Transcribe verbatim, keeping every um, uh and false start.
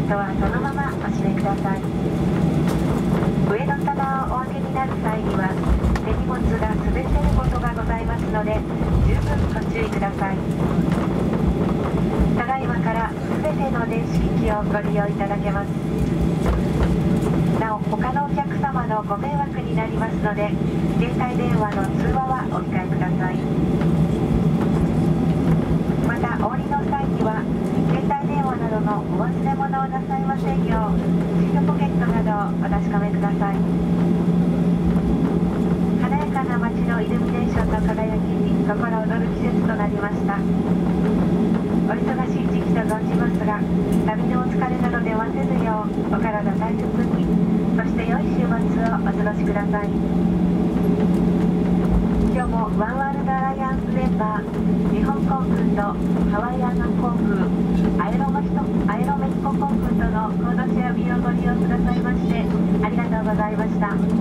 トはそのままお閉めください。上の棚をお開けになる際には手荷物が滑っていることがございますので十分ご注意ください。ただいまからすべての電子機器をご利用いただけます。なお他のお客様のご迷惑になりますので携帯電話の通話はお控えください。またお降りの際には携帯電話などのお忘れ物をなさいませんようシートポケットなどをお確かめください。華やかな街のイルミネーションの輝きに心躍る季節となりました。お忙しい時期と存じますが旅のお疲れなどで忘れずようお体大切に、そして良い週末をお過ごしください。今日もワンワールドアライアンスメンバー日本航空とハワイアン航空アエロメヒコアエロメヒコ航空とのコードシェア便をご利用くださいましてありがとうございました。